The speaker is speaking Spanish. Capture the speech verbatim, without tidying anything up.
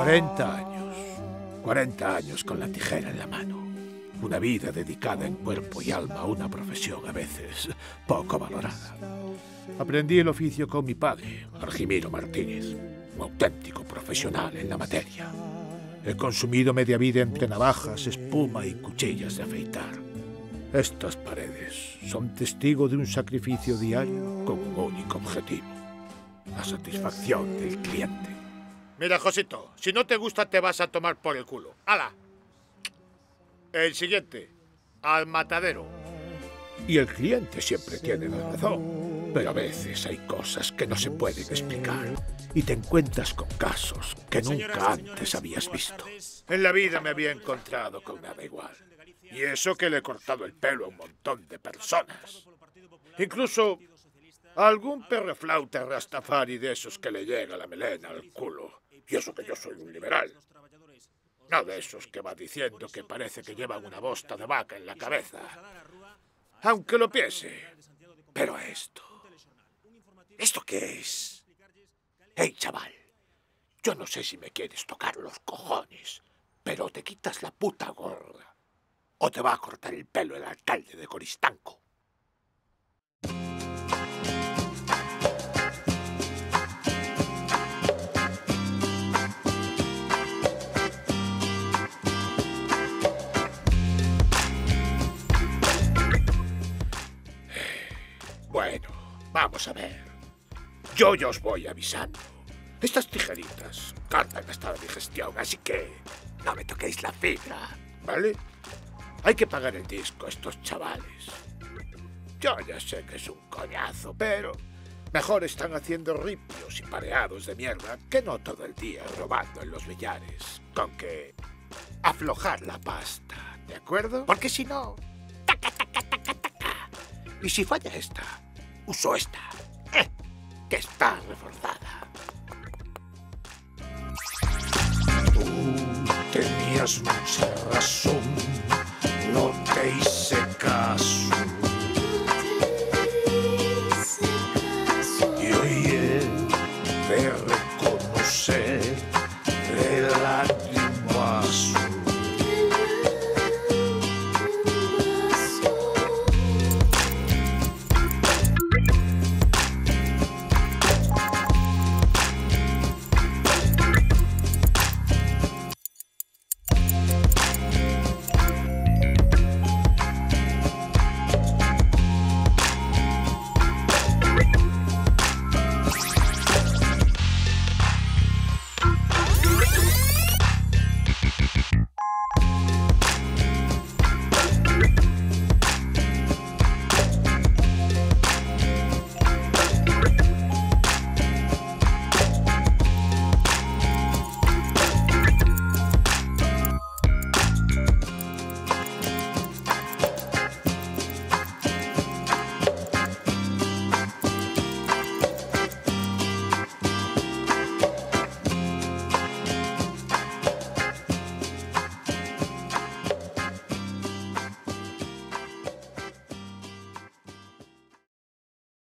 cuarenta años. cuarenta años con la tijera en la mano. Una vida dedicada en cuerpo y alma a una profesión a veces poco valorada. Aprendí el oficio con mi padre, Argimiro Martínez, un auténtico profesional en la materia. He consumido media vida entre navajas, espuma y cuchillas de afeitar. Estas paredes son testigo de un sacrificio diario con un único objetivo: la satisfacción del cliente. Mira, Josito, si no te gusta te vas a tomar por el culo. ¡Hala! El siguiente, al matadero. Y el cliente siempre tiene la razón, pero a veces hay cosas que no se pueden explicar y te encuentras con casos que nunca antes habías visto. En la vida me había encontrado con nada igual. Y eso que le he cortado el pelo a un montón de personas. Incluso a algún perroflauta rastafari de esos que le llega la melena al culo. Y eso que yo soy un liberal. No de esos que va diciendo que parece que llevan una bosta de vaca en la cabeza. Aunque lo piense. Pero esto... ¿Esto qué es? Hey, chaval. Yo no sé si me quieres tocar los cojones, pero te quitas la puta gorra o te va a cortar el pelo el alcalde de Coristanco. Bueno, vamos a ver. Yo ya os voy avisando. Estas tijeritas cargan hasta la digestión, así que no me toquéis la fibra, ¿vale? Hay que pagar el disco a estos chavales. Yo ya sé que es un coñazo, pero mejor están haciendo ripios y pareados de mierda que no todo el día robando en los billares. Con que aflojar la pasta, ¿de acuerdo? Porque si no... Taca, taca, taca, taca. Y si falla esta, uso esta, eh, que está reforzada. Tú tenías mucha razón, no te hice